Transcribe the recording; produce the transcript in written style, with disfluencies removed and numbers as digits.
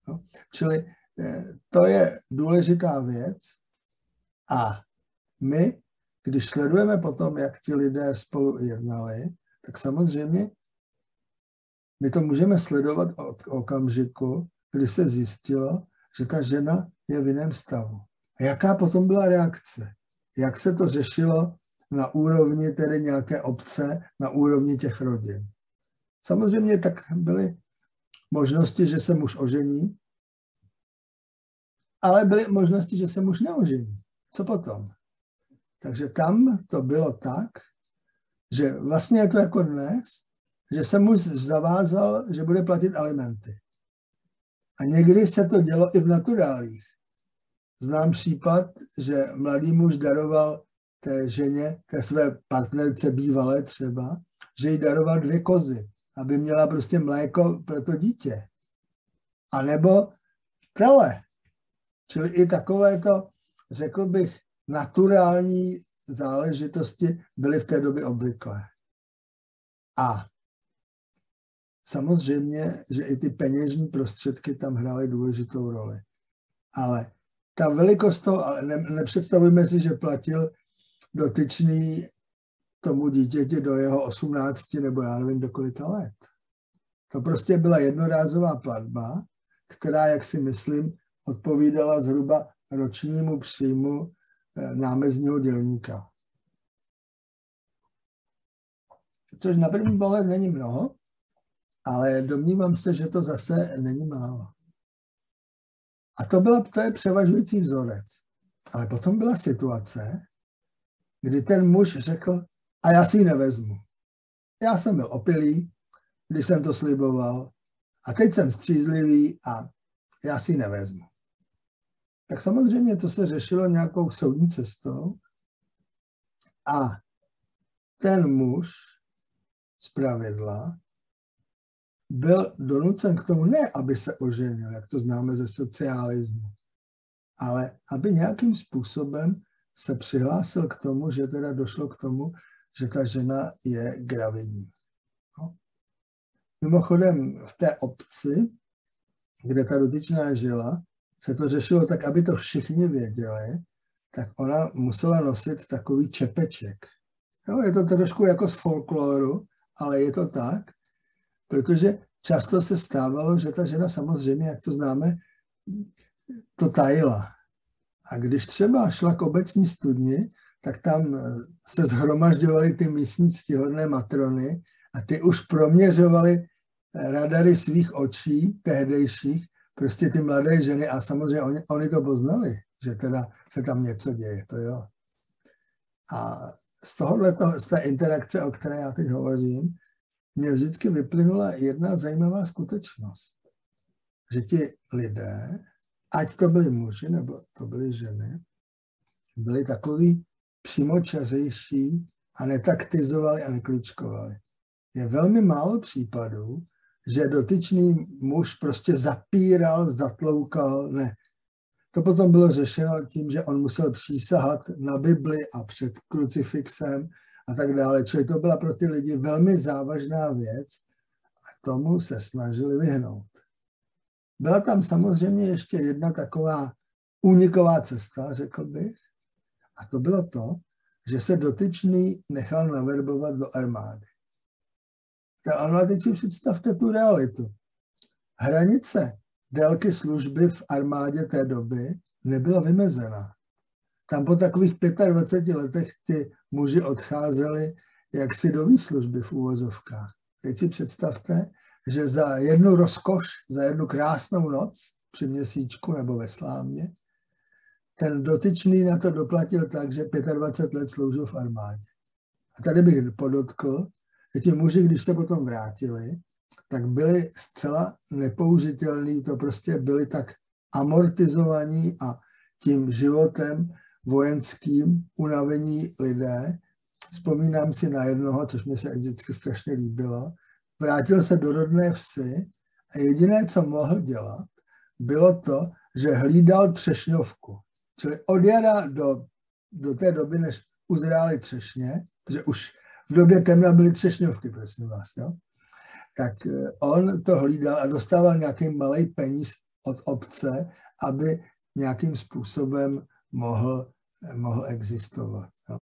No? Čili to je důležitá věc a my, když sledujeme potom, jak ti lidé spolu jednali, tak samozřejmě my to můžeme sledovat od okamžiku, kdy se zjistilo, že ta žena je v jiném stavu. A jaká potom byla reakce? Jak se to řešilo na úrovni tedy nějaké obce, na úrovni těch rodin? Samozřejmě tak byly možnosti, že se muž ožení, ale byly možnosti, že se muž neožení. Co potom? Takže tam to bylo tak, že vlastně je to jako dnes, že se muž zavázal, že bude platit alimenty. A někdy se to dělo i v naturálích. Znám případ, že mladý muž daroval té ženě, té své partnerce bývalé třeba, že jí daroval 2 kozy, aby měla prostě mléko pro to dítě. A nebo tele. Čili i takovéto, řekl bych, naturální záležitosti byly v té době obvyklé. A samozřejmě, že i ty peněžní prostředky tam hrály důležitou roli. Ale ta velikost toho, ale nepředstavujme si, že platil dotyčný tomu dítěti do jeho 18 nebo já nevím do kolika let. To prostě byla jednorázová platba, která, jak si myslím, odpovídala zhruba ročnímu příjmu námezního dělníka. Což na první pohled není mnoho, ale domnívám se, že to zase není málo. A to je převažující vzorec. Ale potom byla situace, kdy ten muž řekl, a já si ji nevezmu. Já jsem byl opilý, když jsem to sliboval, a teď jsem střízlivý a já si ji nevezmu. Tak samozřejmě to se řešilo nějakou soudní cestou a ten muž zpravidla byl donucen k tomu ne, aby se oženil, jak to známe ze socialismu, ale aby nějakým způsobem se přihlásil k tomu, že teda došlo k tomu, že ta žena je gravidní. No. Mimochodem v té obci, kde ta dotyčná žila, se to řešilo tak, aby to všichni věděli, tak ona musela nosit takový čepeček. Jo, je to trošku jako z folkloru, ale je to tak, protože často se stávalo, že ta žena samozřejmě, jak to známe, to tajila. A když třeba šla k obecní studni, tak tam se shromažďovaly ty místní ctihodné matrony a ty už proměřovaly radary svých očí, tehdejších, prostě ty mladé ženy a samozřejmě oni to poznali, že teda se tam něco děje, to jo. A z té interakce, o které já teď hovořím, mě vždycky vyplynula jedna zajímavá skutečnost, že ti lidé, ať to byli muži nebo to byly ženy, byli takový přímočařejší a netaktizovali a nekličkovali. Je velmi málo případů, že dotyčný muž prostě zapíral, zatloukal, ne. To potom bylo řešeno tím, že on musel přísahat na Bibli a před krucifixem a tak dále. Čili to byla pro ty lidi velmi závažná věc a tomu se snažili vyhnout. Byla tam samozřejmě ještě jedna taková úniková cesta, řekl bych, a to bylo to, že se dotyčný nechal naverbovat do armády. A teď si představte tu realitu. Hranice délky služby v armádě té doby nebyla vymezena. Tam po takových 25 letech ty muži odcházeli jaksi do výslužby v úvozovkách. Teď si představte, že za jednu rozkoš, za jednu krásnou noc při měsíčku nebo ve Slámě, ten dotyčný na to doplatil tak, že 25 let sloužil v armádě. A tady bych podotkl, že ti muži, když se potom vrátili, tak byli zcela nepoužitelní, to prostě byli tak amortizovaní a tím životem vojenským unavení lidé. Vzpomínám si na jednoho, což mi se vždycky strašně líbilo. Vrátil se do rodné vsi a jediné, co mohl dělat, bylo to, že hlídal třešňovku. Čili od jara do té doby, než uzrály třešně, protože už v době temna byly třešňovky, prosím vás, jo? Tak on to hlídal a dostával nějaký malej peníz od obce, aby nějakým způsobem mohl existovat.